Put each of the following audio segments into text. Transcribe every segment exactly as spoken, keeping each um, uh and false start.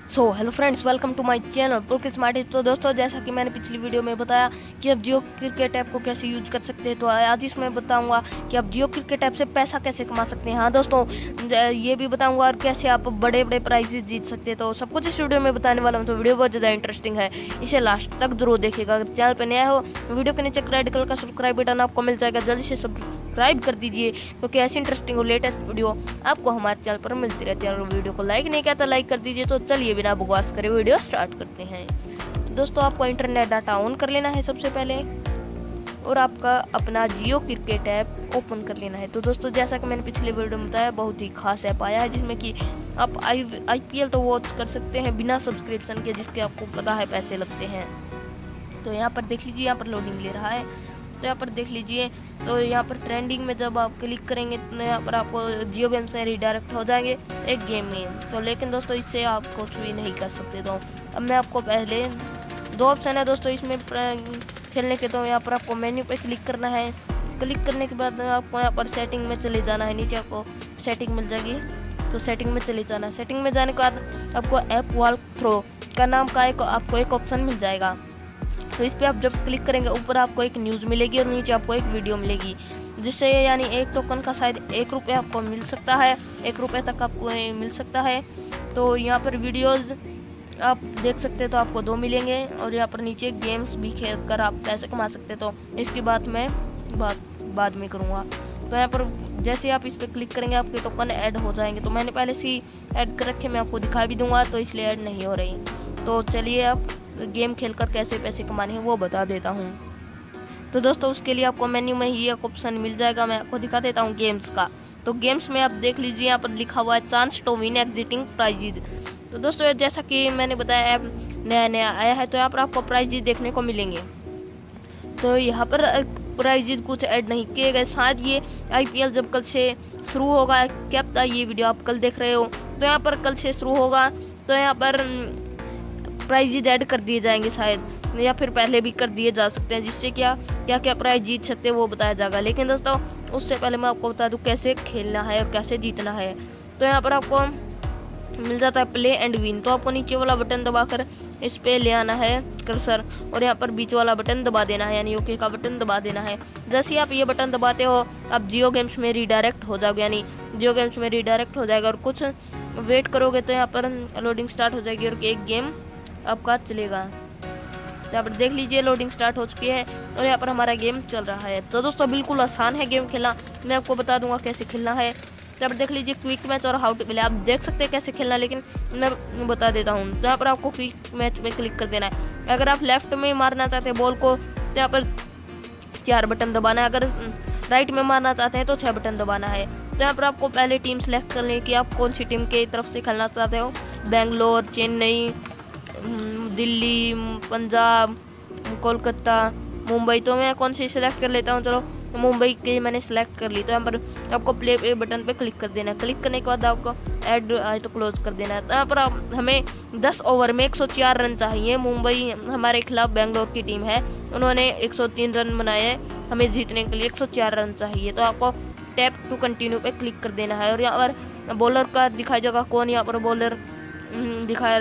So hello friends, welcome to my channel Pulkit smart. तो दोस्तों, जैसा कि मैंने पिछली वीडियो में बताया कि आप जियो क्रिकेट ऐप को कैसे यूज़ कर सकते हैं, तो आज इसमें बताऊंगा कि आप जियो क्रिकेट ऐप से पैसा कैसे कमा सकते हैं। हाँ दोस्तों, ये भी बताऊंगा और कैसे आप बड़े बड़े प्राइजेस जीत सकते हैं। तो सब कुछ इस वीडियो में बताने वाला हूँ। तो वीडियो बहुत ज़्यादा इंटरेस्टिंग है, इसे लास्ट तक जरूर देखिएगा। अगर चैनल पर नया हो, वीडियो के नीचे रेड कलर का सब्सक्राइब बटन आपको मिल जाएगा, जल्दी से सब्सक्राइब कर दीजिए, क्योंकि ऐसी इंटरेस्टिंग और लेटेस्ट वीडियो आपको हमारे चैनल पर मिलती रहती है। और वीडियो को लाइक नहीं किया तो लाइक कर दीजिए। तो चलिए बिना बकवास करे वीडियो स्टार्ट करते हैं। तो दोस्तों, आपको इंटरनेट डाटा ऑन कर लेना है सबसे पहले, और आपका अपना जियो क्रिकेट ऐप ओपन कर लेना है। तो दोस्तों, जैसा कि मैंने पिछले वीडियो में बताया, बहुत ही खास ऐप आया है जिसमें कि आप आई आईपीएल तो वॉच कर सकते हैं बिना सब्सक्रिप्शन के, जिसके आपको पता है पैसे लगते हैं। तो यहाँ पर देख लीजिए, यहाँ पर लोडिंग ले रहा है। तो यहाँ पर देख लीजिए, तो यहाँ पर ट्रेंडिंग में जब आप क्लिक करेंगे तो यहाँ पर आपको जियो गेम से रिडायरेक्ट हो जाएंगे एक गेम में। तो लेकिन दोस्तों, इससे आप कुछ भी नहीं कर सकते। तो अब मैं आपको पहले दो ऑप्शन है दोस्तों इसमें खेलने के। तो यहाँ पर आपको मेन्यू पे क्लिक करना है। क्लिक करने के बाद आपको यहाँ पर सेटिंग में चले जाना है। नीचे आपको सेटिंग मिल जाएगी, तो सेटिंग में चले जाना है। सेटिंग में जाने के बाद आपको ऐप वॉक थ्रू का नाम का एक आपको एक ऑप्शन मिल जाएगा। तो इस पर आप जब क्लिक करेंगे, ऊपर आपको एक न्यूज़ मिलेगी और नीचे आपको एक वीडियो मिलेगी, जिससे यानी एक टोकन का शायद एक रुपये आपको मिल सकता है, एक रुपये तक आपको मिल सकता है। तो यहाँ पर वीडियोज़ आप देख सकते हैं, तो आपको दो मिलेंगे। और यहाँ पर नीचे गेम्स भी खेल कर आप पैसे कमा सकते हैं। तो इसकी बात मैं बात बाद में करूँगा। तो यहाँ पर जैसे आप इस पर क्लिक करेंगे, आपके टोकन ऐड हो जाएंगे। तो मैंने पहले से ऐड कर रखे, मैं आपको दिखा भी दूंगा, तो इसलिए ऐड नहीं हो रही। तो चलिए आप गेम खेलकर कैसे पैसे कमाने हैं वो बता देता हूँ। तो दोस्तों, उसके लिए आपको मेन्यू में ही एक ऑप्शन मिल जाएगा, मैं आपको दिखा देता हूँ गेम्स का। तो गेम्स में आप देख लीजिए, यहाँ पर लिखा हुआ है chance to win exciting prizes. तो दोस्तों, जैसा कि मैंने बताया, ऐप नया नया आया है, तो यहाँ पर आपको प्राइजेज देखने को मिलेंगे। तो यहाँ पर प्राइजेज कुछ ऐड नहीं किए गए। शायद ये आईपीएल जब कल से शुरू होगा, क्या पता ये वीडियो आप कल देख रहे हो, तो यहाँ पर कल से शुरू होगा, तो यहाँ पर प्राइजेज ऐड कर दिए जाएंगे शायद, या फिर पहले भी कर दिए जा सकते हैं, जिससे क्या क्या क्या प्राइज जीत सकते हैं वो बताया जाएगा। लेकिन दोस्तों, उससे पहले मैं आपको बता दूं कैसे खेलना है और कैसे जीतना है। तो यहाँ पर आपको मिल जाता है प्ले एंड विन। तो आपको नीचे वाला बटन दबाकर इस पे ले आना है कर्सर, और यहाँ पर बीच वाला बटन दबा देना है, यानी ओके का बटन दबा देना है। जैसे ही आप ये बटन दबाते हो, आप जियो गेम्स में रिडायरेक्ट हो जाओगे, यानी जियो गेम्स में रिडायरेक्ट हो जाएगा। और कुछ वेट करोगे तो यहाँ पर लोडिंग स्टार्ट हो जाएगी और एक गेम आपका चलेगा। यहाँ पर देख लीजिए, लोडिंग स्टार्ट हो चुकी है और यहाँ पर हमारा गेम चल रहा है। तो दोस्तों, बिल्कुल आसान है गेम खेलना, मैं आपको बता दूंगा कैसे खेलना है। तो यहाँ पर देख लीजिए, क्विक मैच और हाउ टू प्ले, आप देख सकते हैं कैसे खेलना, लेकिन मैं बता देता हूँ। तो यहाँ पर आपको क्विक मैच में क्लिक कर देना है। अगर आप लेफ्ट में मारना चाहते हैं बॉल को, तो यहाँ पर चार बटन दबाना है। अगर राइट में मारना चाहते हैं तो छः बटन दबाना है। तो यहाँ पर आपको पहले टीम सेलेक्ट कर लें कि आप कौन सी टीम के तरफ से खेलना चाहते हो। बेंगलोर, चेन्नई, दिल्ली, पंजाब, कोलकाता, मुंबई। तो मैं कौन सी सिलेक्ट कर लेता हूँ, चलो मुंबई की मैंने सेलेक्ट कर ली। तो यहाँ पर आपको प्ले पे बटन पे क्लिक कर देना है। क्लिक करने के बाद आपको ऐड आए तो क्लोज कर देना है। तो यहाँ पर आप, हमें दस ओवर में एक सौ चार रन चाहिए। मुंबई हमारे खिलाफ बेंगलोर की टीम है, उन्होंने एक सौ तीन रन बनाए हैं, हमें जीतने के लिए एक सौ चार रन चाहिए। तो आपको टैप टू कंटिन्यू पे क्लिक कर देना है। और यहाँ पर बॉलर का दिखाई देगा कौन यहाँ पर बॉलर दिखाया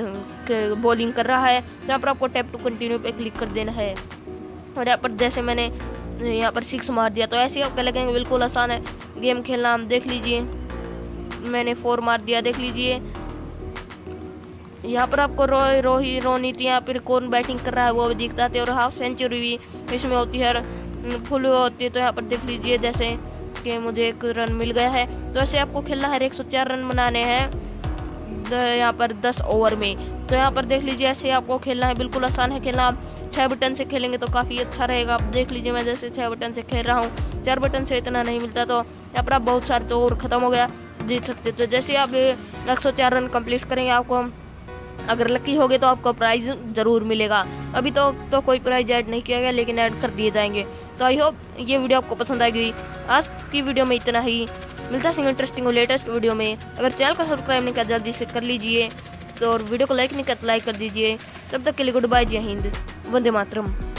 बॉलिंग कर रहा है। तो यहाँ पर आपको टैप टू कंटिन्यू पे क्लिक कर देना है। और यहाँ पर जैसे मैंने यहाँ पर सिक्स मार दिया, तो ऐसे ही आपको लगेंगे। बिल्कुल आसान है गेम खेलना। हम देख लीजिए, मैंने फोर मार दिया, देख लीजिए। यहाँ पर आपको रो रोही रोनित यहाँ पर कौन बैटिंग कर रहा है वो भी दिख जाते हैं। और हाफ सेंचुरी भी इसमें होती है, फुल होती है। तो यहाँ पर देख लीजिए, जैसे कि मुझे एक रन मिल गया है। तो ऐसे आपको खेलना है, एक सौ चार रन बनाने हैं यहाँ पर दस ओवर में। तो यहाँ पर देख लीजिए, ऐसे आपको खेलना है, बिल्कुल आसान है खेलना। आप छः बटन से खेलेंगे तो काफ़ी अच्छा रहेगा। आप देख लीजिए, मैं जैसे छः बटन से खेल रहा हूँ, चार बटन से इतना नहीं मिलता। तो यहाँ पर आप बहुत सारे, तो और ख़त्म हो गया, जीत सकते। तो जैसे आप एक सौ चार रन कंप्लीट करेंगे, आपको अगर लकी हो गए तो आपको प्राइज़ ज़रूर मिलेगा। अभी तो तो कोई प्राइज़ ऐड नहीं किया गया, लेकिन ऐड कर दिए जाएंगे। तो आई होप ये वीडियो आपको पसंद आएगी। आज की वीडियो में इतना ही, मिलता है इंटरेस्टिंग और लेटेस्ट वीडियो में। अगर चैनल को सब्सक्राइब नहीं किया जल्दी से कर लीजिए, तो और वीडियो को लाइक नहीं किया तो लाइक कर दीजिए। तब तक के लिए गुड बाय, जय हिंद, वंदे मातरम।